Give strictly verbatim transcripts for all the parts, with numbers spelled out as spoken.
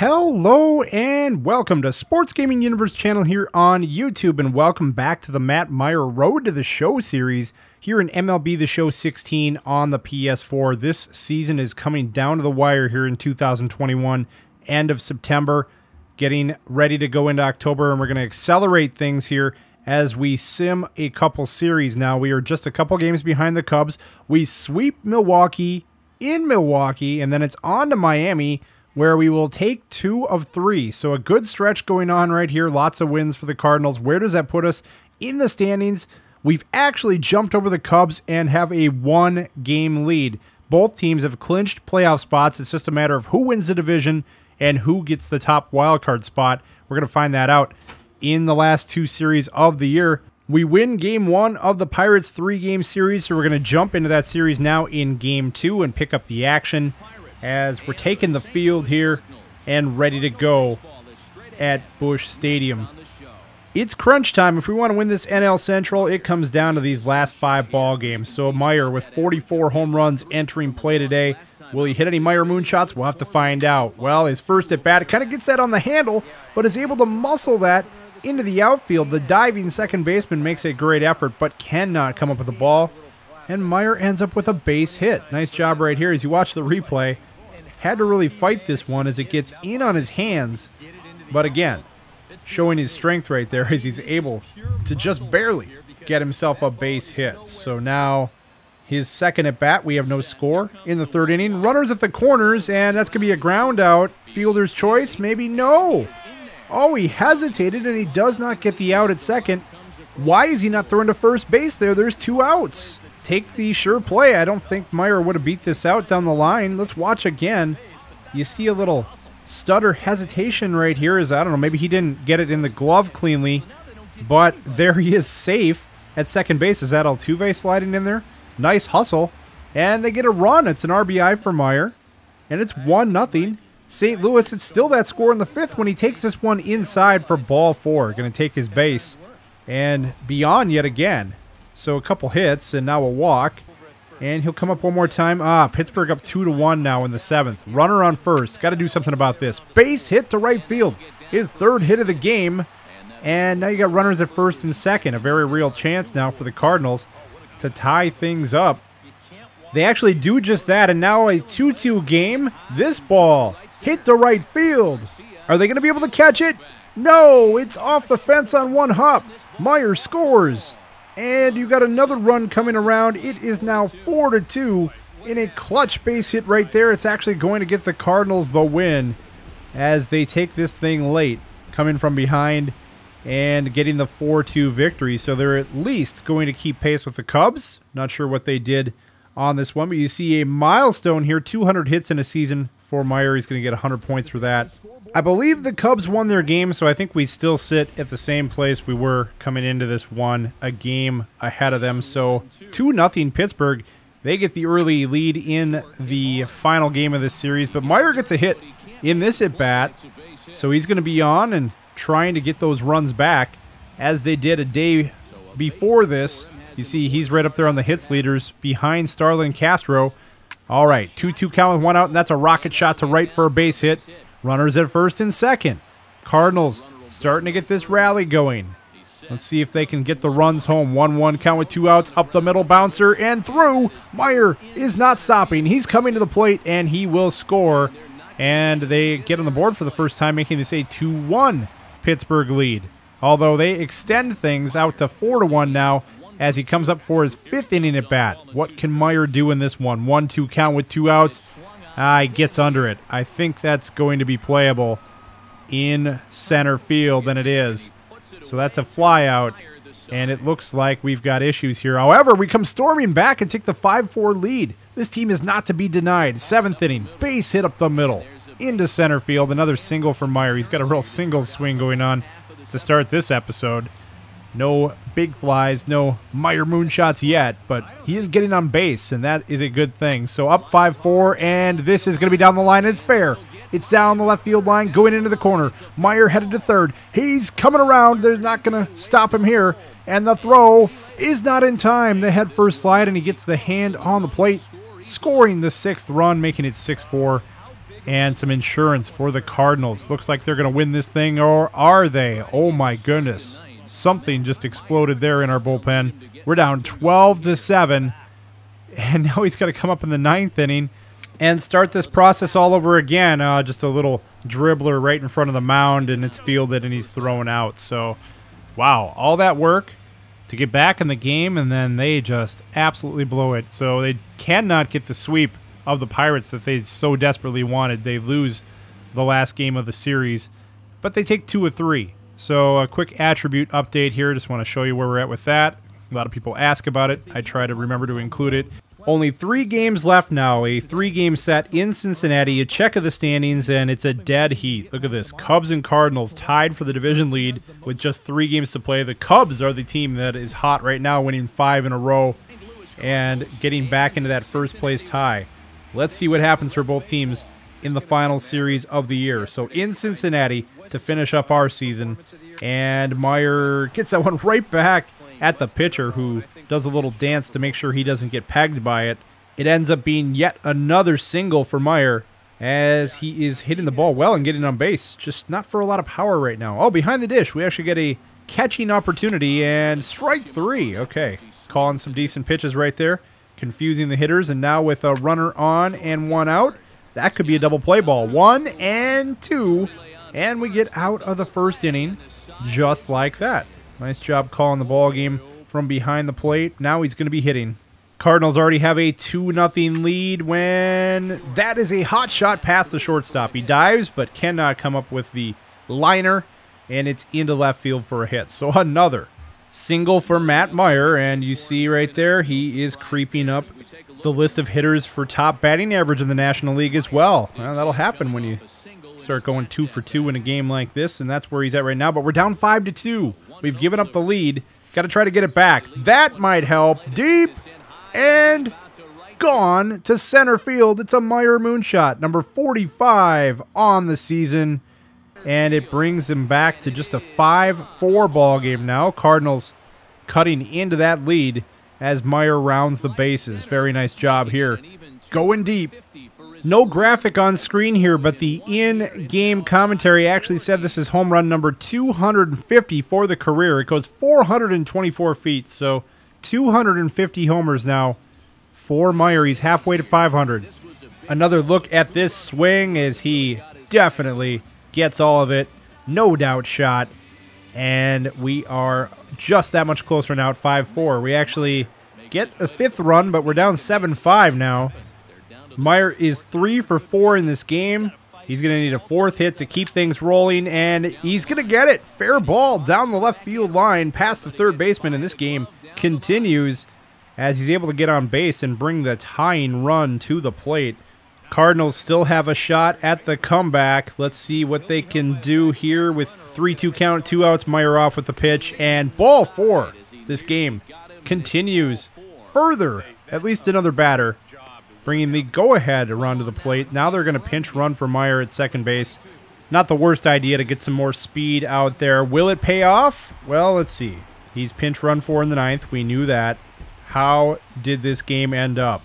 Hello and welcome to Sports Gaming Universe channel here on YouTube, and welcome back to the Matt Meyer Road to the Show series here in M L B The Show sixteen on the P S four. This season is coming down to the wire here in two thousand twenty-one, end of September, getting ready to go into October, and we're going to accelerate things here as we sim a couple series. Now, we are just a couple games behind the Cubs. We sweep Milwaukee in Milwaukee, and then it's on to Miami, where we will take two of three. So a good stretch going on right here. Lots of wins for the Cardinals. Where does that put us in the standings? We've actually jumped over the Cubs and have a one-game lead. Both teams have clinched playoff spots. It's just a matter of who wins the division and who gets the top wildcard spot. We're going to find that out in the last two series of the year. We win game one of the Pirates three-game series, so we're going to jump into that series now in game two and pick up the action as we're taking the field here and ready to go at Busch Stadium. It's crunch time. If we want to win this N L Central, it comes down to these last five ball games. So Meyer with forty-four home runs entering play today. Will he hit any Meyer moonshots? We'll have to find out. Well, his first at bat kind of gets that on the handle, but is able to muscle that into the outfield. The diving second baseman makes a great effort, but cannot come up with the ball. And Meyer ends up with a base hit. Nice job right here as you watch the replay. Had to really fight this one as it gets in on his hands. But again, showing his strength right there as he's able to just barely get himself a base hit. So now his second at bat, we have no score in the third inning. Runners at the corners, and that's going to be a ground out. Fielder's choice, maybe no. Oh, he hesitated and he does not get the out at second. Why is he not throwing to first base there? There's two outs. Take the sure play. I don't think Meyer would have beat this out down the line. Let's watch again. You see a little stutter hesitation right here. Is I don't know, maybe he didn't get it in the glove cleanly, but there he is safe at second base. Is that Altuve sliding in there? Nice hustle, and they get a run. It's an R B I for Meyer, and it's one nothing. Saint Louis, it's still that score in the fifth when he takes this one inside for ball four. Going to take his base and beyond yet again. So a couple hits and now a walk, and he'll come up one more time. Ah, Pittsburgh up two to one now in the seventh. Runner on first. Got to do something about this. Base hit to right field. His third hit of the game, and now you got runners at first and second. A very real chance now for the Cardinals to tie things up. They actually do just that, and now a two two game. This ball hit to right field. Are they going to be able to catch it? No, it's off the fence on one hop. Meyer scores. And you got another run coming around. It is now four to two in a clutch base hit right there. It's actually going to get the Cardinals the win as they take this thing late, coming from behind and getting the four two victory. So they're at least going to keep pace with the Cubs. Not sure what they did on this one, but you see a milestone here, two hundred hits in a season for Meyer. He's going to get one hundred points for that. I believe the Cubs won their game, so I think we still sit at the same place we were coming into this one, a game ahead of them. So two nothing Pittsburgh. They get the early lead in the final game of this series, but Meyer gets a hit in this at-bat, so he's going to be on and trying to get those runs back as they did a day before this. You see he's right up there on the hits leaders behind Starlin Castro. All right, two two count with one out, and that's a rocket shot to right for a base hit. Runners at first and second. Cardinals starting to get this rally going. Let's see if they can get the runs home. one one count with two outs. Up the middle, bouncer, and through. Meyer is not stopping. He's coming to the plate, and he will score. And they get on the board for the first time, making this a two one Pittsburgh lead. Although they extend things out to four to one now as he comes up for his fifth inning at bat. What can Meyer do in this one? one two count with two outs. Ah, he gets under it. I think that's going to be playable in center field, and it is. So that's a fly out, and it looks like we've got issues here. However, we come storming back and take the five four lead. This team is not to be denied. Seventh inning, base hit up the middle, into center field. Another single for Meyer. He's got a real single swing going on to start this episode. No big flies, no Meyer moonshots yet, but he is getting on base, and that is a good thing. So up five four, and this is going to be down the line, and it's fair. It's down the left field line, going into the corner. Meyer headed to third. He's coming around. They're not going to stop him here, and the throw is not in time. The head first slide, and he gets the hand on the plate, scoring the sixth run, making it six four. and some insurance for the Cardinals. Looks like they're going to win this thing, or are they? Oh my goodness. Something just exploded there in our bullpen. We're down twelve to seven, and now he's got to come up in the ninth inning and start this process all over again. Uh, just a little dribbler right in front of the mound, and it's fielded, and he's thrown out. So, wow, all that work to get back in the game, and then they just absolutely blow it. So they cannot get the sweep of the Pirates that they so desperately wanted. They lose the last game of the series, but they take two of three. So a quick attribute update here. Just want to show you where we're at with that. A lot of people ask about it. I try to remember to include it. Only three games left now. A three-game set in Cincinnati. A check of the standings, and it's a dead heat. Look at this. Cubs and Cardinals tied for the division lead with just three games to play. The Cubs are the team that is hot right now, winning five in a row and getting back into that first-place tie. Let's see what happens for both teams in the final series of the year. So in Cincinnati to finish up our season, and Meyer gets that one right back at the pitcher, who does a little dance to make sure he doesn't get pegged by it. It ends up being yet another single for Meyer as he is hitting the ball well and getting on base. Just not for a lot of power right now. Oh, behind the dish, we actually get a catching opportunity, and strike three. Okay, calling some decent pitches right there, confusing the hitters, and now with a runner on and one out, that could be a double play ball. One and two, and we get out of the first inning just like that. Nice job calling the ball game from behind the plate. Now he's going to be hitting. Cardinals already have a two nothing lead when that is a hot shot past the shortstop. He dives but cannot come up with the liner, and it's into left field for a hit. So another single for Matt Meyer, and you see right there he is creeping up the list of hitters for top batting average in the National League as well. Well, that'll happen when you start going two for two in a game like this, and that's where he's at right now. But we're down five to two. We've given up the lead. Got to try to get it back. That might help. Deep and gone to center field. It's a Meyer moonshot, number forty-five on the season, and it brings him back to just a five four ball game now. Cardinals cutting into that lead as Meyer rounds the bases. Very nice job here. Going deep. No graphic on screen here, but the in-game commentary actually said this is home run number two hundred fifty for the career. It goes four hundred twenty-four feet, so two hundred fifty homers now for Meyer. He's halfway to five hundred. Another look at this swing as he definitely gets all of it. No doubt shot. And we are just that much closer now at five four. We actually get a fifth run, but we're down seven five now. Meyer is three for four in this game. He's going to need a fourth hit to keep things rolling, and he's going to get it. Fair ball down the left field line past the third baseman, and this game continues as he's able to get on base and bring the tying run to the plate. Cardinals still have a shot at the comeback. Let's see what they can do here with three two count, two outs. Meyer off with the pitch, and ball four. This game continues further. At least another batter bringing the go-ahead run to the plate. Now they're going to pinch run for Meyer at second base. Not the worst idea to get some more speed out there. Will it pay off? Well, let's see. He's pinch run for in the ninth. We knew that. How did this game end up?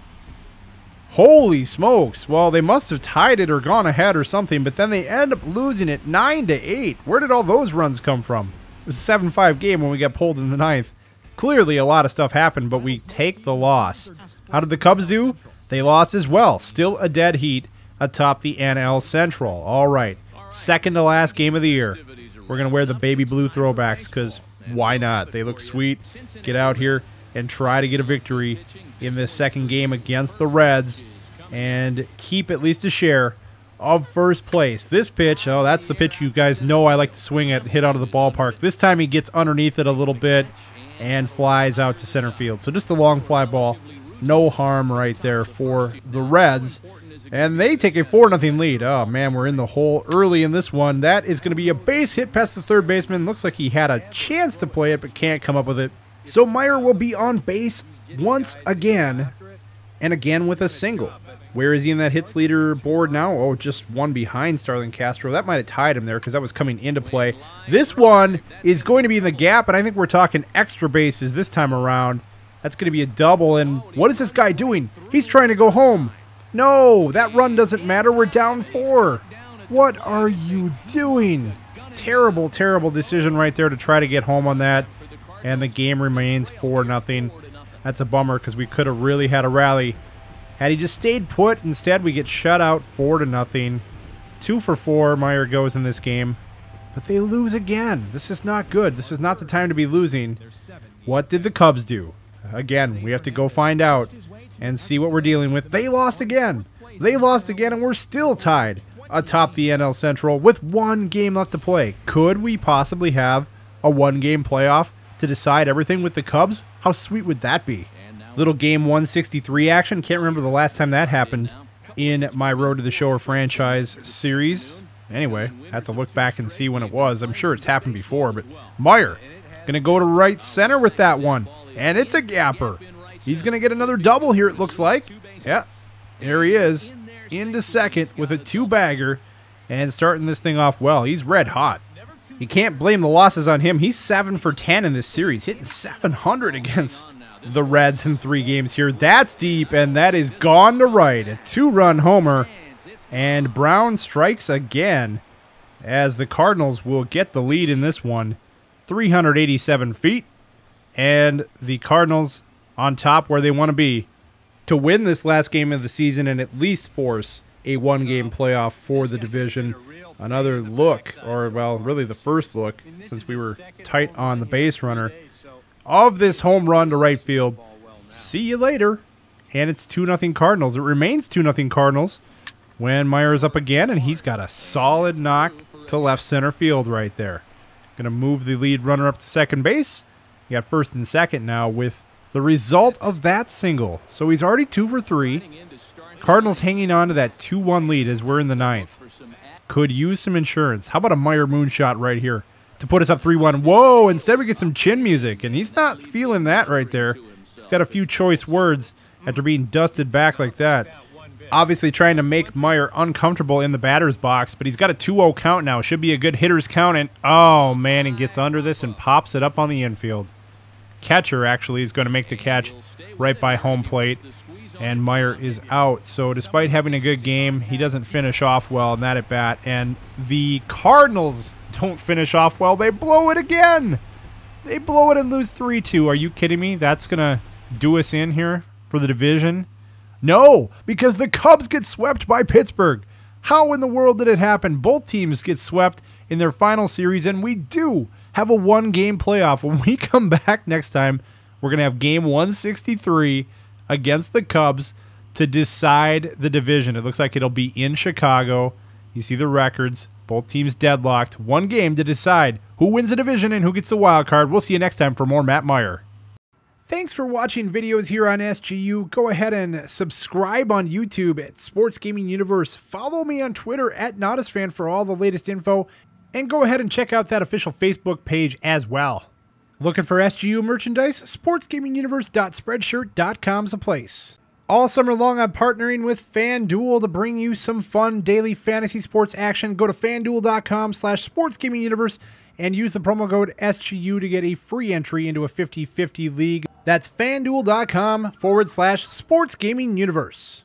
Holy smokes. Well, they must have tied it or gone ahead or something, but then they end up losing it nine to eight. Where did all those runs come from? It was a seven five game when we got pulled in the ninth. Clearly a lot of stuff happened, but we take the loss. How did the Cubs do? They lost as well. Still a dead heat atop the N L Central. All right. Second to last game of the year. We're going to wear the baby blue throwbacks because why not? They look sweet. Get out here and try to get a victory in this second game against the Reds and keep at least a share of first place. This pitch, oh, that's the pitch you guys know I like to swing at and hit out of the ballpark. This time he gets underneath it a little bit and flies out to center field. So just a long fly ball. No harm right there for the Reds. And they take a four nothing lead. Oh, man, we're in the hole early in this one. That is going to be a base hit past the third baseman. Looks like he had a chance to play it, but can't come up with it. So Meyer will be on base once again, and again with a single. Where is he in that hits leader board now? Oh, just one behind Starlin Castro. That might have tied him there because that was coming into play. This one is going to be in the gap, and I think we're talking extra bases this time around. That's going to be a double, and what is this guy doing? He's trying to go home. No, that run doesn't matter. We're down four. What are you doing? Terrible, terrible decision right there to try to get home on that. And the game remains four nothing. That's a bummer because we could have really had a rally. Had he just stayed put, instead we get shut out four to nothing. Two for four, Meijer goes in this game. But they lose again. This is not good. This is not the time to be losing. What did the Cubs do? Again, we have to go find out and see what we're dealing with. They lost again. They lost again, and we're still tied atop the N L Central with one game left to play. Could we possibly have a one-game playoff to decide everything with the Cubs? How sweet would that be? Little game one sixty-three action. Can't remember the last time that happened in my Road to the Show or franchise series. Anyway, I have to look back and see when it was. I'm sure it's happened before, but Meijer going to go to right center with that one. And it's a gapper. He's going to get another double here, it looks like. Yeah, there he is. Into second with a two-bagger and starting this thing off well. He's red hot. You can't blame the losses on him. He's seven for ten in this series, hitting seven hundred against the Reds in three games here. That's deep, and that is gone to right. A two-run homer, and Brown strikes again as the Cardinals will get the lead in this one. three hundred eighty-seven feet, and the Cardinals on top where they want to be to win this last game of the season and at least force a one-game playoff for the division. Another look, or well, really the first look, since we were tight on the base runner, of this home run to right field. See you later. And it's two nothing Cardinals. It remains two nothing Cardinals when Meijer is up again, and he's got a solid knock to left center field right there. Going to move the lead runner up to second base. You got first and second now with the result of that single. So he's already two for three. Cardinals hanging on to that two one lead as we're in the ninth. Could use some insurance. How about a Meijer moonshot right here to put us up three one? Whoa, instead we get some chin music, and he's not feeling that right there. He's got a few choice words after being dusted back like that. Obviously trying to make Meijer uncomfortable in the batter's box, but he's got a two oh count now. Should be a good hitter's count, and oh man, he gets under this and pops it up on the infield. Catcher actually is going to make the catch right by home plate, and Meijer is out. So despite having a good game, he doesn't finish off well in that at bat, and the Cardinals don't finish off well. They blow it again. They blow it and lose three two. Are you kidding me? That's going to do us in here for the division? No, because the Cubs get swept by Pittsburgh. How in the world did it happen? Both teams get swept in their final series, and we do have a one-game playoff. When we come back next time, we're going to have game one sixty-three against the Cubs to decide the division. It looks like it'll be in Chicago. You see the records. Both teams deadlocked. One game to decide who wins the division and who gets the wild card. We'll see you next time for more Matt Meijer. Thanks for watching videos here on S G U. Go ahead and subscribe on YouTube at Sports Gaming Universe. Follow me on Twitter at NautisFan for all the latest info. And go ahead and check out that official Facebook page as well. Looking for S G U merchandise? sports gaming universe dot spreadshirt dot com is a place. All summer long, I'm partnering with FanDuel to bring you some fun daily fantasy sports action. Go to fanduel dot com slash sports gaming universe and use the promo code S G U to get a free entry into a fifty fifty league. That's fanduel dot com forward slash sports gaming universe.